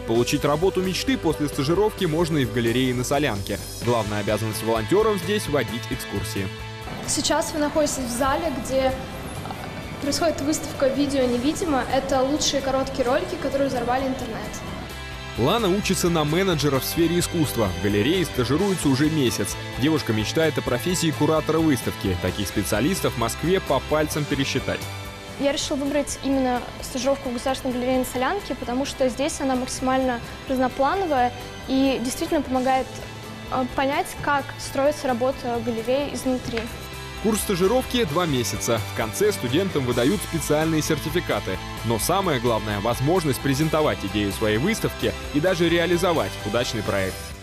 Получить работу мечты после стажировки можно и в галерее на Солянке. Главная обязанность волонтеров здесь – водить экскурсии. Сейчас вы находитесь в зале, где происходит выставка «Видео невидимо». Это лучшие короткие ролики, которые взорвали интернет. Лана учится на менеджера в сфере искусства. В галерее стажируется уже месяц. Девушка мечтает о профессии куратора выставки. Таких специалистов в Москве по пальцам пересчитать. Я решила выбрать именно стажировку в Государственной галерее на Солянке, потому что здесь она максимально разноплановая и действительно помогает понять, как строится работа галереи изнутри. Курс стажировки 2 месяца. В конце студентам выдают специальные сертификаты. Но самое главное – возможность презентовать идею своей выставки и даже реализовать удачный проект.